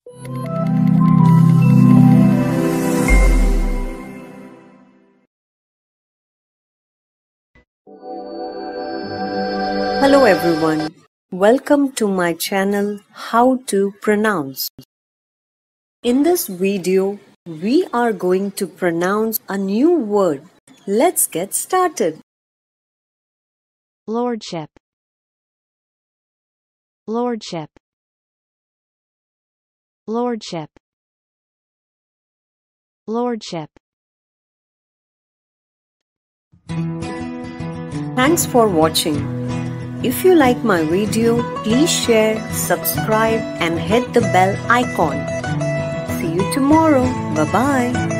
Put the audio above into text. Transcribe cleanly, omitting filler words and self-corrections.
Hello everyone, welcome to my channel How to Pronounce. In this video, we are going to pronounce a new word. Let's get started. Lordship. Lordship. Lordship. Lordship. Thanks for watching. If you like my video, please share, subscribe and hit the bell icon. See you tomorrow. Bye-bye.